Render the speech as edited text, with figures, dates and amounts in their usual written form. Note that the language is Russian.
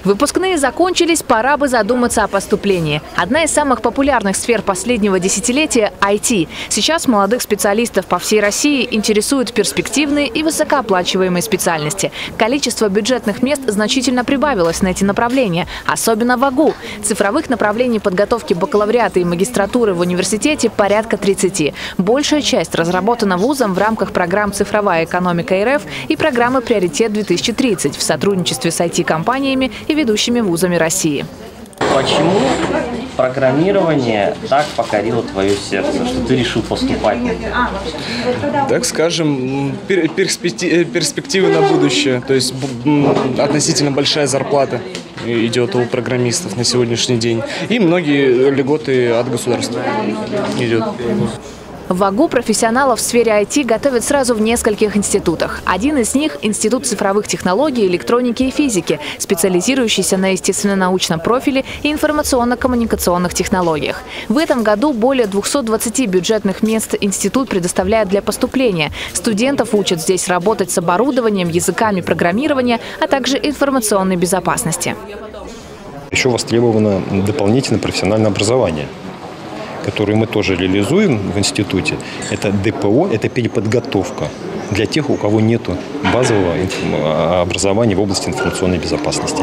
Выпускные закончились, пора бы задуматься о поступлении. Одна из самых популярных сфер последнего десятилетия – IT. Сейчас молодых специалистов по всей России интересуют перспективные и высокооплачиваемые специальности. Количество бюджетных мест значительно прибавилось на эти направления, особенно в АГУ. Цифровых направлений подготовки бакалавриата и магистратуры в университете порядка 30. Большая часть разработана вузом в рамках программ «Цифровая экономика РФ» и программы «Приоритет-2030» в сотрудничестве с IT-компаниями и ведущими вузами России. Почему программирование так покорило твое сердце, что ты решил поступать? Так скажем, перспективы на будущее. То есть относительно большая зарплата идет у программистов на сегодняшний день. И многие льготы от государства идет. В АГУ профессионалов в сфере IT готовят сразу в нескольких институтах. Один из них – Институт цифровых технологий, электроники и физики, специализирующийся на естественно-научном профиле и информационно-коммуникационных технологиях. В этом году более 220 бюджетных мест институт предоставляет для поступления. Студентов учат здесь работать с оборудованием, языками программирования, а также информационной безопасности. Еще востребовано дополнительное профессиональное образование, которую мы тоже реализуем в институте. Это ДПО, это переподготовка для тех, у кого нет базового образования в области информационной безопасности.